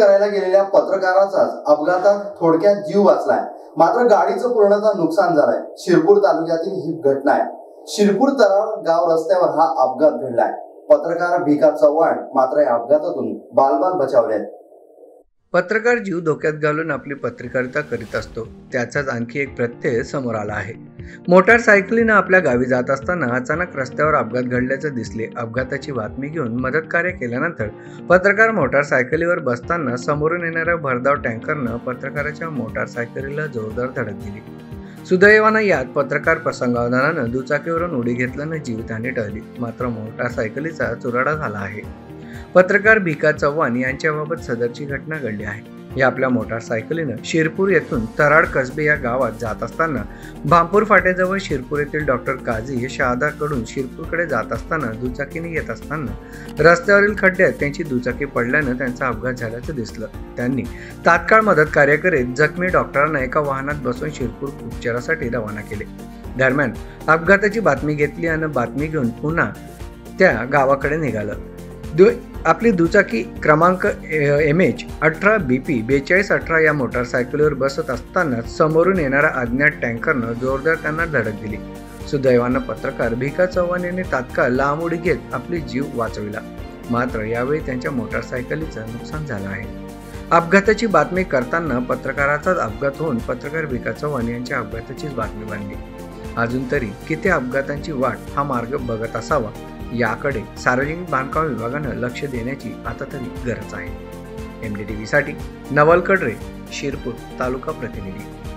करायला गेलेल्या पत्रकाराचाच अपघातात थोडक्यात जीव वाचलाय, मात्र गाडीचं पूर्णतः नुकसान झालंय। शिरपूर तालुक्यातील ही घटना आहे। शिरपूर तराळ गाव रस्त्यावर हा अपघात घडलाय। पत्रकार भिका चव्हाण मात्र या अपघातातून बालबाल बचावले। पत्रकार जीव धोक्यात घालून आपली पत्रकारिता करीत असतो, त्याचाच आणखी एक प्रत्यय समोर आला आहे। मोटारसायकलीनं आपल्या गावी जात असताना अचानक रस्त्यावर अपघात घडल्याचं दिसले। अपघाताची बातमी घेऊन मदत कार्य केल्यानंतर पत्रकार मोटारसायकलीवर बसताना समोरून येणाऱ्या भरधाव टँकरनं पत्रकाराच्या मोटारसायकलीला जोरदार धडक दिली। सुदैवानं यात पत्रकार प्रसंगावधानानं दुचाकीवरून उडी घेतल्यानं जीवितहानी टळली, मात्र मोटारसायकलीचा चुराडा झाला आहे। पत्रकार भिका चव्हाण यांच्याबाबत सदरची घटना घडली आहे। या आपल्या मोटारसायकलीनं शिरपूर येथून तराड कसबे या गावात जात असताना भामपूर फाट्याजवळ शिरपूर येथील डॉक्टर काझी शहादाकडून शिरपूरकडे जात असताना दुचाकीने येत असताना रस्त्यावरील खड्ड्यात त्यांची दुचाकी पडल्यानं त्यांचा अपघात झाल्याचं दिसलं। त्यांनी तात्काळ मदत कार्य करीत जखमी डॉक्टरांना एका वाहनात बसवून शिरपूर उपचारासाठी रवाना केले। दरम्यान अपघाताची बातमी घेतली आणि बातमी घेऊन पुन्हा त्या गावाकडे निघालं। आपली दुचाकी क्रमांक MH 18 BP 4218 या मोटारसायकलीवर बसत असताना समोरून येणाऱ्या अज्ञात टँकरनं जोरदार त्यांना धडक दिली। सुदैवानं पत्रकार भिका चव्हाण यांनी तात्काळ लांब उडी घेत आपली जीव वाचविला, मात्र यावेळी त्यांच्या मोटारसायकलीचं नुकसान झालं आहे। अपघाताची बातमी करताना पत्रकाराचाच अपघात होऊन पत्रकार भिका चव्हाण यांच्या अपघाताचीच बातमी बनली। अजून तरी किती अपघातांची वाट हा मार्ग बघत असावा, याकडे सार्वजनिक बांधकाम विभागानं लक्ष देण्याची आता तरी गरज आहे। MDTV साठी नवल कडरे, शिरपूर तालुका प्रतिनिधी।